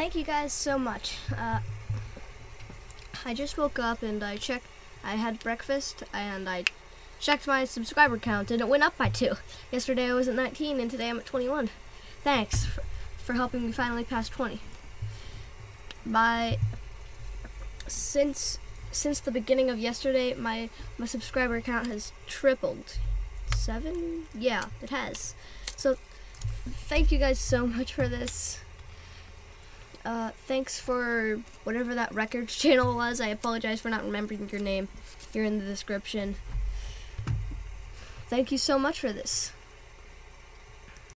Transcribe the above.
thank you guys so much. I just woke up and I had breakfast and I checked my subscriber count and it went up by 2. Yesterday I was at 19 and today I'm at 21. Thanks for helping me finally pass 20. Since the beginning of yesterday, my subscriber count has tripled. 7? Yeah, it has. So thank you guys so much for this. Thanks for whatever that records channel was. I apologize for not remembering your name. You're in the description. Thank you so much for this.